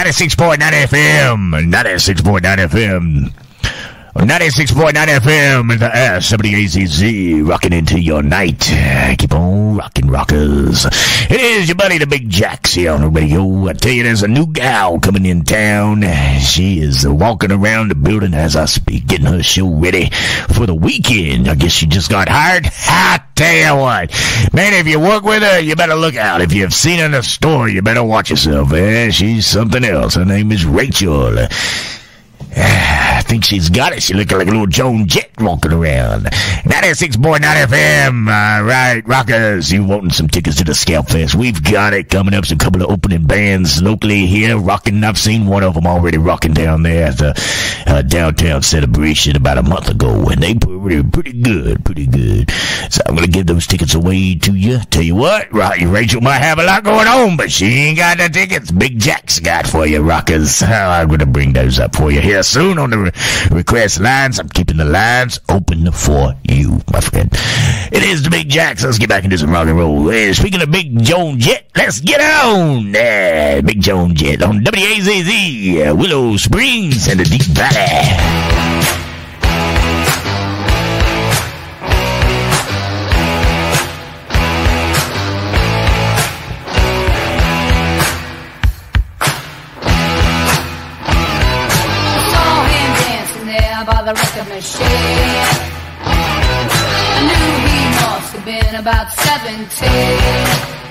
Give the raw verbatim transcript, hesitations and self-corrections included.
ninety-six point nine F M. ninety-six point nine F M. ninety-six point nine F M in the S W A Z Z, rocking into your night. Keep on rocking, rockers. It is your buddy, the Big Jax, here on the radio. I tell you, there's a new gal coming in town. She is walking around the building as I speak, getting her show ready for the weekend. I guess she just got hired. I tell you what, man, if you work with her, you better look out. If you've seen her in the store, you better watch yourself. Eh? She's something else. Her name is Rachel. I think she's got it. She looking like a little Joan Jett walking around. ninety-six point nine F M. All right, rockers, you wanting some tickets to the Scalp Fest? We've got it coming up. Some couple of opening bands locally here rocking. I've seen one of them already rocking down there at the uh, downtown celebration about a month ago, and they pretty, pretty good, pretty good. So I'm going to give those tickets away to you. Tell you what, Rachel might have a lot going on, but she ain't got the tickets. Big Jack's got for you, rockers. I'm going to bring those up for you here soon on the re- request lines. I'm keeping the lines open for you, my friend. It is the Big Jack. So let's get back into some rock and roll. Hey, speaking of Big Joan Jett, let's get on. Yeah, Big Joan Jett on W A Z Z, uh, Willow Springs and the Deep Valley. By the record machine, I knew he must have been about seventeen.